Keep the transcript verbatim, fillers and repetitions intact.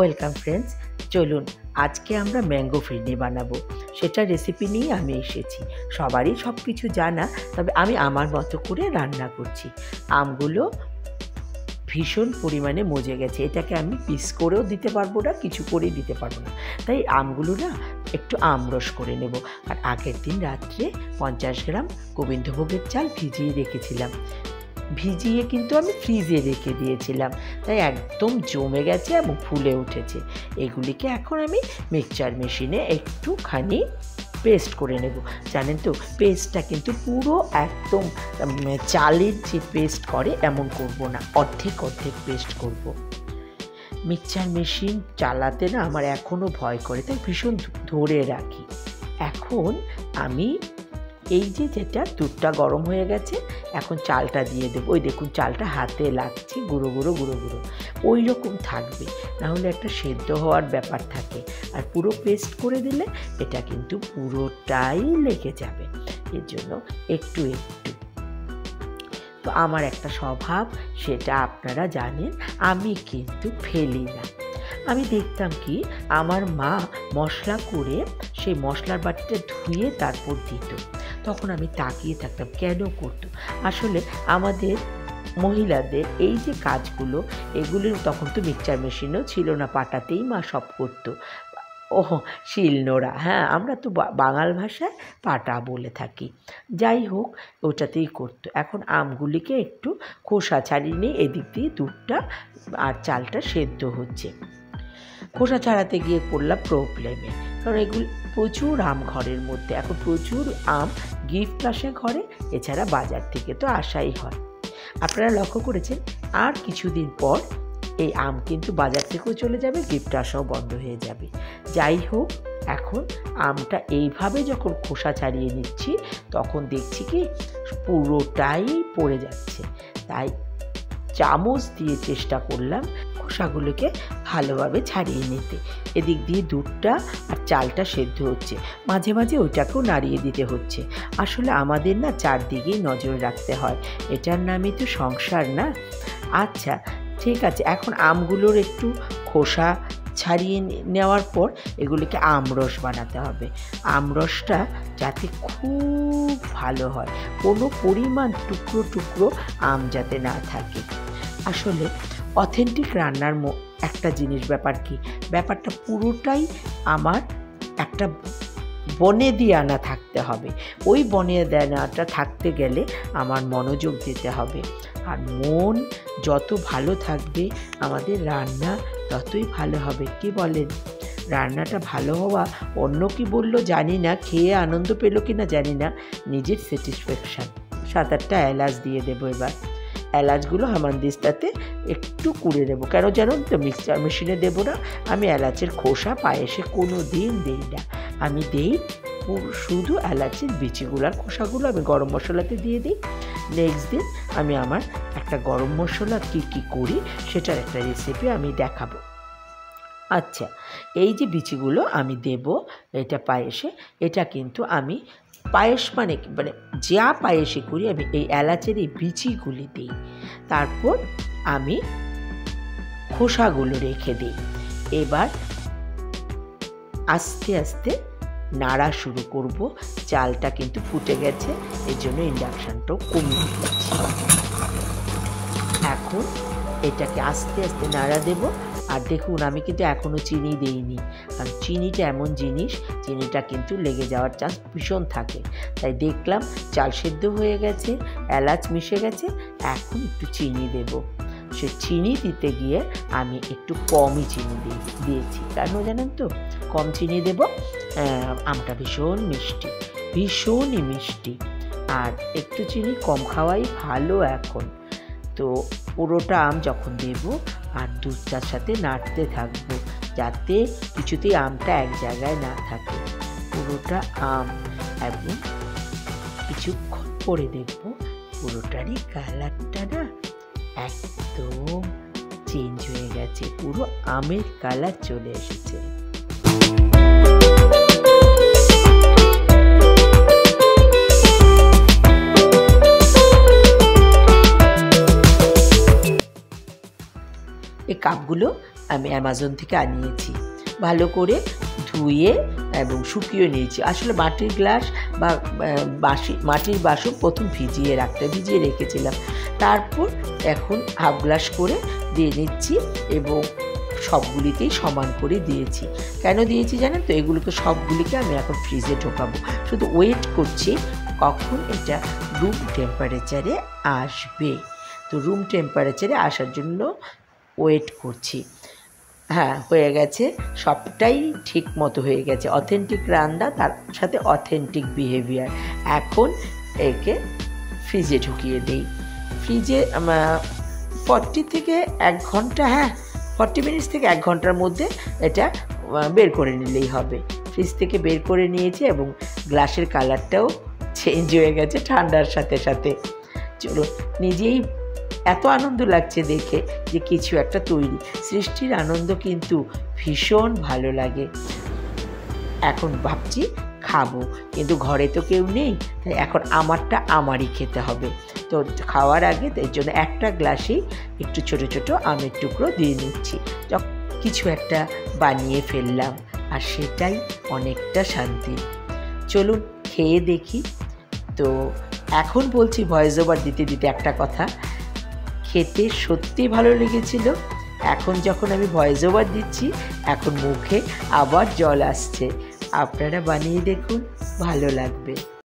Welcome friends, চলুন আজকে আমরা ম্যাঙ্গো ফিরনি বানাবো। সেটা রেসিপি নিয়ে আমি এসেছি। সবারই সব কিছু জানা, তবে আমি আমার মতো করে রান্না করছি। আমগুলো ভীষণ পরিমাণে মজে গেছে, এটাকে আমি পিস করেও দিতে পারবো না, কিছু করেই দিতে পারবো না। তাই আমগুলো না একটু আমরস করে নেব। আর আগের দিন রাত্রে পঞ্চাশ গ্রাম গোবিন্দভোগের চাল ভিজিয়ে রেখেছিলাম। ভিজিয়ে কিন্তু আমি ফ্রিজে রেখে দিয়েছিলাম, তাই একদম জমে গেছে এবং ফুলে উঠেছে। এগুলিকে এখন আমি মিক্সচার মেশিনে একটুখানি পেস্ট করে নেব। জানেন তো, পেস্টটা কিন্তু পুরো একদম চালের যে পেস্ট করে এমন করব না, অর্ধেক অর্ধেক পেস্ট করব। মিক্সচার মেশিন চালাতে না আমার এখনও ভয় করে, তাই ভীষণ ধরে রাখি। এখন আমি এই যে যেটা দুধটা গরম হয়ে গেছে, এখন চালটা দিয়ে দেবো। ওই দেখুন চালটা হাতে লাগছে, গুঁড়ো গুঁড়ো গুঁড়ো গুঁড়ো ওই রকম থাকবে, নাহলে একটা সেদ্ধ হওয়ার ব্যাপার থাকে। আর পুরো পেস্ট করে দিলে এটা কিন্তু পুরোটাই লেগে যাবে, এর জন্য একটু একটু। তো আমার একটা স্বভাব, সেটা আপনারা জানেন, আমি কিন্তু ফেলি না। আমি দেখতাম কি, আমার মা মশলা করে সেই মশলার বাটিটা ধুয়ে তারপর দিত। তখন আমি তাকিয়ে থাকতাম কেন করতো। আসলে আমাদের মহিলাদের এই যে কাজগুলো, এগুলির তখন তো মিক্সচার মেশিনও ছিল না, পাটাতেই মা সব করতো। ও শিলনোড়া, হ্যাঁ আমরা তো বাঙাল ভাষায় পাটা বলে থাকি। যাই হোক, ওটাতেই করতো। এখন আমগুলিকে একটু খোসা ছাড়িয়ে নিয়ে এদিক দিয়ে দুধটা আর চালটা সেদ্ধ হচ্ছে। খোসা ছাড়াতে গিয়ে পড়লাম প্রবলেমে, কারণ এগুলো প্রচুর আম ঘরের মধ্যে, এখন প্রচুর আম গিফট আসে ঘরে, এছাড়া বাজার থেকে তো আসাই হয়। আপনারা লক্ষ্য করেছেন, আর কিছুদিন পর এই আম কিন্তু বাজার থেকেও চলে যাবে, গিফট আসাও বন্ধ হয়ে যাবে। যাই হোক, এখন আমটা এইভাবে যখন খোসা ছাড়িয়ে নিচ্ছি, তখন দেখছি কি পুরোটাই পড়ে যাচ্ছে। তাই চামচ দিয়ে চেষ্টা করলাম খোসাগুলোকে ভালোভাবে ছাড়িয়ে নিতে। এদিক দিয়ে দুধটা আর চালটা সেদ্ধ হচ্ছে, মাঝে মাঝে ওইটাকেও নাড়িয়ে দিতে হচ্ছে। আসলে আমাদের না চারদিকেই নজর রাখতে হয়, এটার নামই তো সংসার না। আচ্ছা ঠিক আছে, এখন আমগুলোর একটু খোসা ছাড়িয়ে নেওয়ার পর এগুলিকে আমরস বানাতে হবে। আমরসটা যাতে খুব ভালো হয়, কোনো পরিমাণ টুকরো টুকরো আম যাতে না থাকে। আসলে অথেন্টিক রান্নার একটা জিনিস ব্যাপার কি, ব্যাপারটা পুরোটাই আমার একটা বনে দিয়ে আনা থাকতে হবে। ওই বনে দিয়ে আনাটা থাকতে গেলে আমার মনোযোগ দিতে হবে। আর মন যত ভালো থাকবে, আমাদের রান্না ততই ভালো হবে। কি বলেন? রান্নাটা ভালো হওয়া অন্য কি বললো জানি না, খেয়ে আনন্দ পেল কি না জানি না, নিজের স্যাটিসফ্যাকশান। সাত আটটা এলাচ দিয়ে দেবো। এবার এলাচগুলো হামানদিস্তাতে একটু কুড়ে নেবো। কেন জানো তো, মিক্সচার মেশিনে দেবো না, আমি এলাচের খোসা পায়েসে কোনো দিন দিই না। আমি দিই শুধু এলাচের বিচিগুলার খোসাগুলো আমি গরম মশলাতে দিয়ে দিই। নেক্সট দিন আমি আমার একটা গরম মশলা কী কী করি সেটার একটা রেসিপি আমি দেখাবো। আচ্ছা, এই যে বিচিগুলো আমি দেব এটা পায়েসে, এটা কিন্তু আমি পায়েস মানে মানে যা পায়েসে করি আমি এই এলাচের এই বিচিগুলি দিই। তারপর আমি খোসাগুলো রেখে দিই। এবার আস্তে আস্তে নাড়া শুরু করব। চালটা কিন্তু ফুটে গেছে, এর জন্য ইন্ডাকশানটাও কমিয়ে দিচ্ছি। এখন এটাকে আস্তে আস্তে নাড়া দেব। আর দেখুন, আমি কিন্তু এখনও চিনি দিইনি, কারণ চিনিটা এমন জিনিস, চিনিটা কিন্তু লেগে যাওয়ার চান্স ভীষণ থাকে। তাই দেখলাম চাল সেদ্ধ হয়ে গেছে, এলাচ মিশে গেছে, এখন একটু চিনি দেব। সে চিনি দিতে গিয়ে আমি একটু কমই চিনি দিয়েছি, কেন জানেন তো, কম চিনি দেব। আমটা ভীষণ মিষ্টি, ভীষণই মিষ্টি, আর একটু চিনি কম খাওয়াই ভালো এখন। তো পুরোটা আম যখন দেব আর দুধটার সাথে নাড়তে থাকবো, যাতে কিছুতেই আমটা এক জায়গায় না থাকে। পুরোটা আম, এবং কিছুক্ষণ পরে দেখব পুরোটারই কালারটা না একদম চেঞ্জ হয়ে গেছে, পুরো আমের কালার চলে এসেছে। এই কাপগুলো আমি অ্যামাজন থেকে আনিয়েছি। ভালো করে ধুয়ে এবং শুকিয়ে নিয়েছি। আসলে মাটির গ্লাস বা বাসি মাটির বাসন প্রথম ভিজিয়ে রাখতে ভিজিয়ে রেখেছিলাম। তারপর এখন হাফ গ্লাস করে দিয়ে নিচ্ছি এবং সবগুলিতেই সমান করে দিয়েছি। কেন দিয়েছি জানেন তো? এগুলোকে সবগুলিকে আমি এখন ফ্রিজে ঢোকাবো। শুধু ওয়েট করছি কখন এটা রুম টেম্পারেচারে আসবে। তো রুম টেম্পারেচারে আসার জন্য ওয়েট করছি। হ্যাঁ, হয়ে গেছে, সবটাই ঠিক মতো হয়ে গেছে। অথেন্টিক রান্না, তার সাথে অথেন্টিক বিহেভিয়ার। এখন একে ফ্রিজে ঢুকিয়ে দিই। ফ্রিজে ফর্টি থেকে এক ঘন্টা হ্যাঁ ফর্টি মিনিটস থেকে এক ঘন্টার মধ্যে এটা বের করে নিলেই হবে। ফ্রিজ থেকে বের করে নিয়েছি এবং গ্লাসের কালারটাও চেঞ্জ হয়ে গেছে ঠান্ডার সাথে সাথে। চলো, নিজেই এত আনন্দ লাগছে দেখে যে কিছু একটা তৈরি, সৃষ্টির আনন্দ কিন্তু ভীষণ ভালো লাগে। এখন ভাবছি খাবো, কিন্তু ঘরে তো কেউ নেই, তাই এখন আমারটা আমারই খেতে হবে। তো খাওয়ার আগে তাই জন্য একটা গ্লাসেই একটু ছোট ছোট আমের টুকরো দিয়ে নিচ্ছি। কিছু একটা বানিয়ে ফেললাম, আর সেটাই অনেকটা শান্তি। চলুন খেয়ে দেখি। তো এখন বলছি ভয়েস ওভার দিতে দিতে একটা কথা, খেতে সত্যি ভালো লেগেছিল। এখন যখন আমি ভয়েস ওভার দিচ্ছি, এখন মুখে আবার জল আসছে। আপনারা বানিয়ে দেখুন, ভালো লাগবে।